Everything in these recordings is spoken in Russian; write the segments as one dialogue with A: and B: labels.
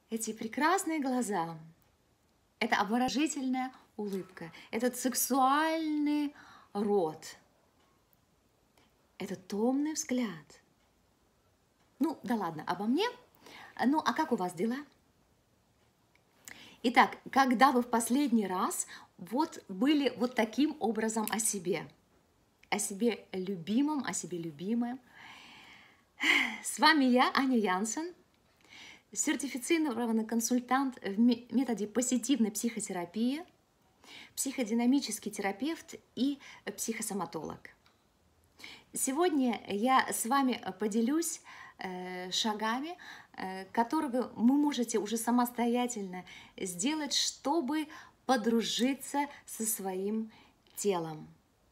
A: Эти прекрасные глаза, это обворожительная улыбка, этот сексуальный рот, этот томный взгляд. Ну, да ладно, обо мне. Ну, а как у вас дела? Итак, когда вы в последний раз были вот таким образом о себе любимом, о себе любимой? С вами я, Аня Янсен, сертифицированный консультант в методе позитивной психотерапии, психодинамический терапевт и психосоматолог. Сегодня я с вами поделюсь шагами, которые вы можете уже самостоятельно сделать, чтобы подружиться со своим телом.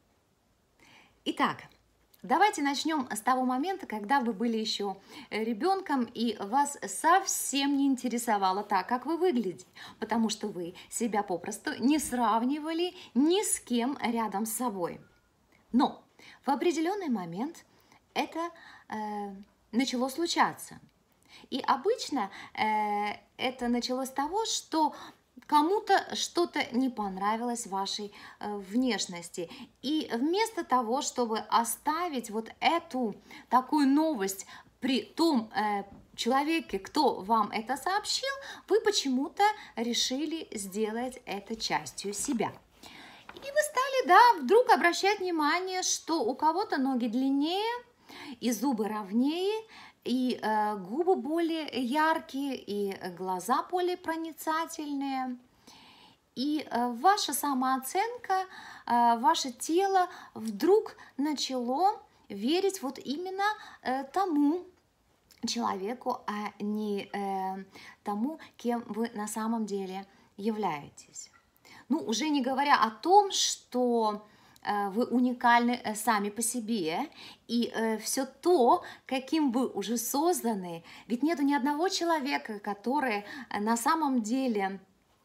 A: Итак, давайте начнем с того момента, когда вы были еще ребенком, и вас совсем не интересовало так, как вы выглядите, потому что вы себя попросту не сравнивали ни с кем рядом с собой. Но в определенный момент это начало случаться. И обычно это началось с того, что кому-то что-то не понравилось в вашей внешности. И вместо того, чтобы оставить вот эту такую новость при том человеке, кто вам это сообщил, вы почему-то решили сделать это частью себя. И вы стали, да, вдруг обращать внимание, что у кого-то ноги длиннее, и зубы ровнее, и губы более яркие, и глаза более проницательные. И ваша самооценка, ваше тело вдруг начало верить вот именно тому человеку, а не тому, кем вы на самом деле являетесь. Ну, уже не говоря о том, что вы уникальны сами по себе, и все то, каким вы уже созданы, ведь нету ни одного человека, который на самом деле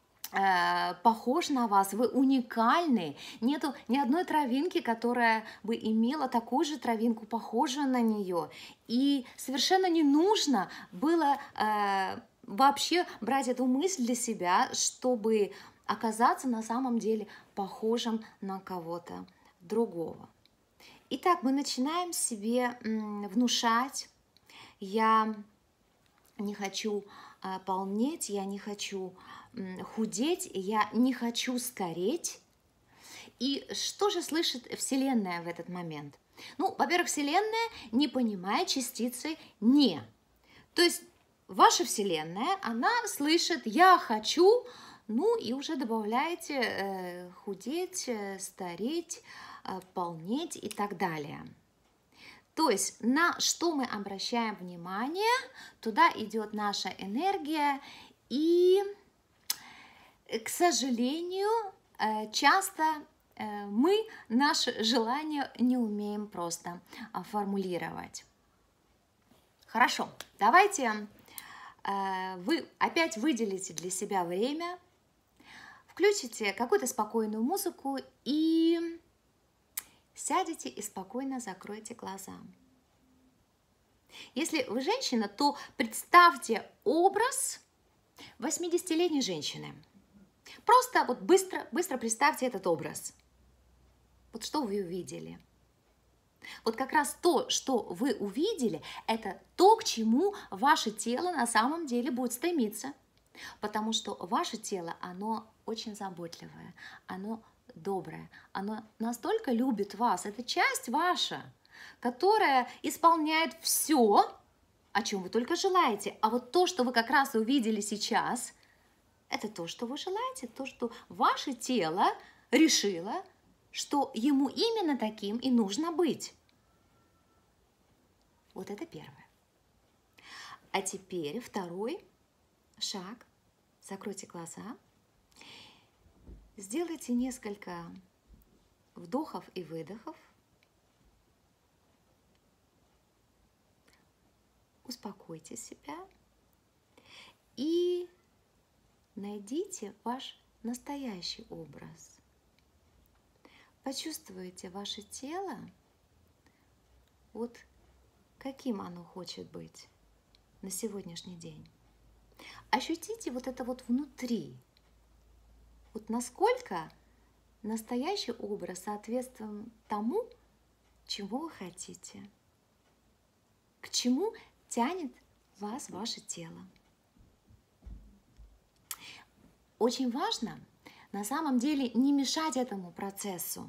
A: похож на вас, вы уникальны, нету ни одной травинки, которая бы имела такую же травинку, похожую на нее, и совершенно не нужно было вообще брать эту мысль для себя, чтобы оказаться на самом деле похожим на кого-то другого. Итак, мы начинаем себе внушать: я не хочу полнеть, я не хочу худеть, я не хочу стареть. И что же слышит Вселенная в этот момент? Ну, во-первых, Вселенная не понимает частицы «не». То есть ваша Вселенная, она слышит «я хочу», ну и уже добавляете худеть, стареть, полнеть и так далее. То есть на что мы обращаем внимание, туда идет наша энергия, и, к сожалению, часто мы наши желания не умеем просто формулировать. Хорошо, давайте вы опять выделите для себя время, включите какую-то спокойную музыку и сядете и спокойно закройте глаза. Если вы женщина, то представьте образ 80-летней женщины. Просто вот быстро представьте этот образ. Вот что вы увидели? Вот как раз то, что вы увидели, это то, к чему ваше тело на самом деле будет стремиться. Потому что ваше тело, оно очень заботливое, оно доброе, оно настолько любит вас. Это часть ваша, которая исполняет все, о чем вы только желаете. А вот то, что вы как раз увидели сейчас, это то, что вы желаете, то, что ваше тело решило, что ему именно таким и нужно быть. Вот это первое. А теперь второй шаг. Закройте глаза. Сделайте несколько вдохов и выдохов. Успокойте себя и найдите ваш настоящий образ. Почувствуйте ваше тело, вот каким оно хочет быть на сегодняшний день. ощутите вот это вот внутри. Вот насколько настоящий образ соответствует тому, чего вы хотите, к чему тянет вас ваше тело. Очень важно на самом деле не мешать этому процессу.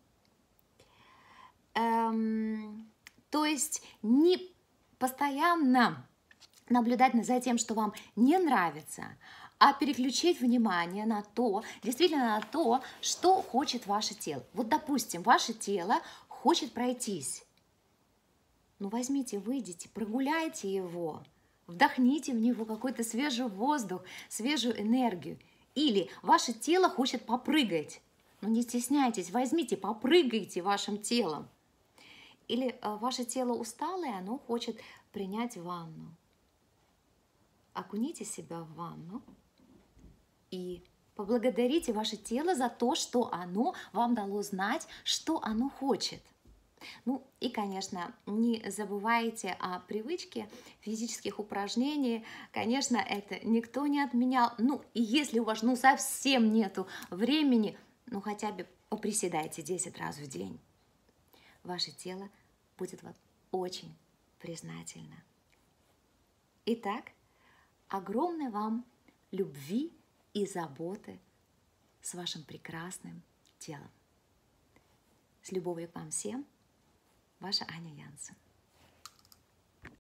A: То есть не постоянно наблюдать за тем, что вам не нравится, а переключить внимание на то, действительно на то, что хочет ваше тело. Вот, допустим, ваше тело хочет пройтись. Ну, возьмите, выйдите, прогуляйте его, вдохните в него какой-то свежий воздух, свежую энергию. Или ваше тело хочет попрыгать. Ну, не стесняйтесь, возьмите, попрыгайте вашим телом. Или ваше тело усталое, оно хочет принять ванну. Окуните себя в ванну и поблагодарите ваше тело за то, что оно вам дало знать, что оно хочет. Ну и, конечно, не забывайте о привычке физических упражнений. Конечно, это никто не отменял. Ну, и если у вас совсем нету времени, ну хотя бы поприседайте 10 раз в день. Ваше тело будет вам очень признательно. Итак, огромной вам любви и заботы с вашим прекрасным телом. С любовью к вам всем, ваша Аня Янсен.